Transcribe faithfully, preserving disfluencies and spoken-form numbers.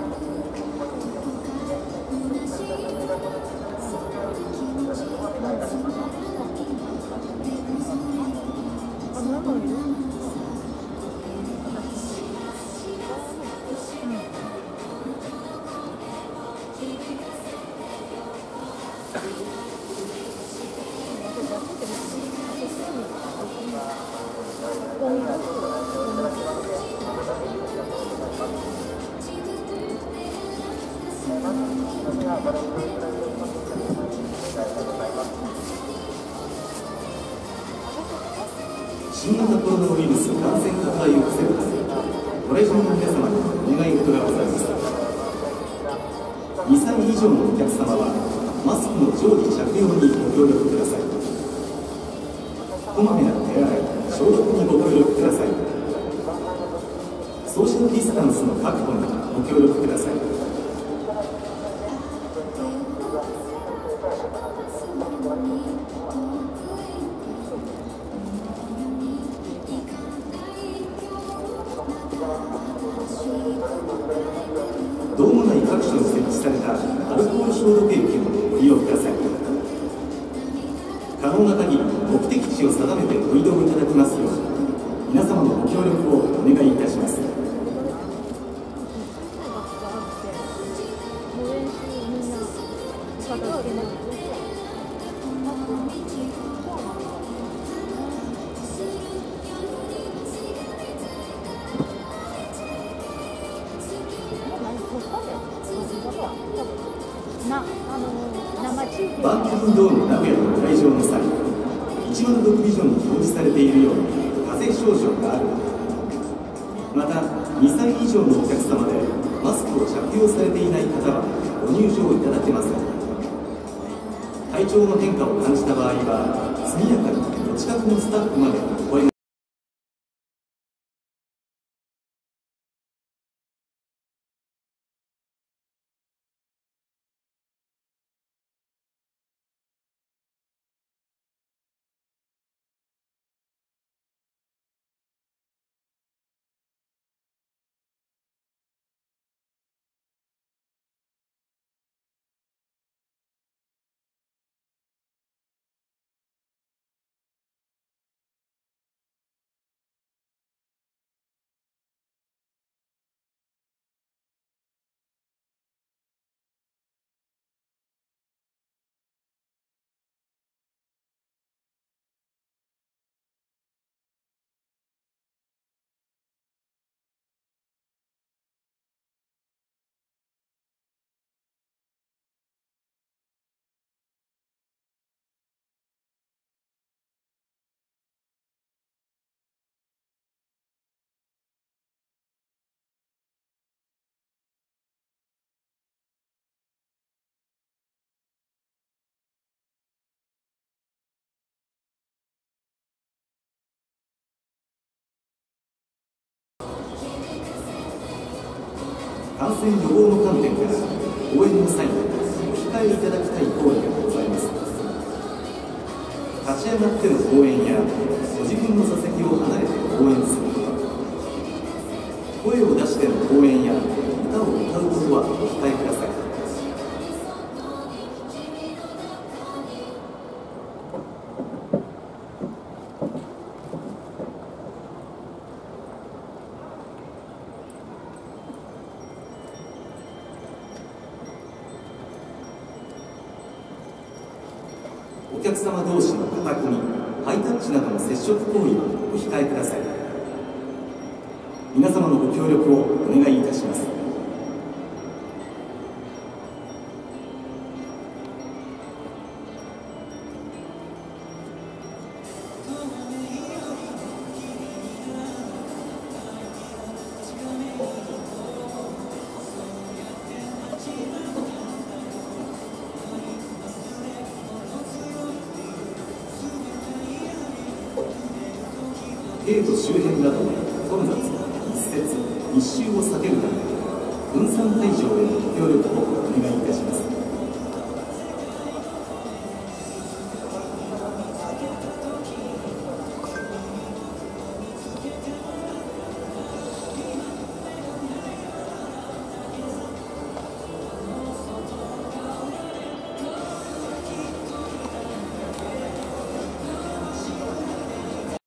新型コロナウイルス感染拡大を防ぐため、ご来場の皆様にお願い事がございます。にさい以上のお客様はマスクの常時着用にご協力ください。こまめな手洗い、消毒にご協力ください。ソーシャルディスタンスの確保にご協力ください。ドーム内各所に設置されたアルコール消毒液をご利用ください。可能な限り目的地を定めてご移動いただきますよう皆様のご協力をお願いいたします。バンテリンドーム名古屋の会場の際、いちまるろくビジョンに表示されているように風邪症状がある方、またにさい以上のお客様でマスクを着用されていない方はご入場いただけません。体調の変化を感じた場合は速やかにお近くのスタッフまでお声が感染予防の観点から応援の際にお控えいただきたい行為がございます。立ち上がっての応援やご自分の座席を離れて応援すること、声を出しての応援や歌を歌うことはお控えください。お客様同士の肩組み、ハイタッチなどの接触行為はお控えください。皆様のご協力をお願いいたします。ゲート周辺などで混雑、密接、密集を避けるため分散退場へのご協力をお願いいたします。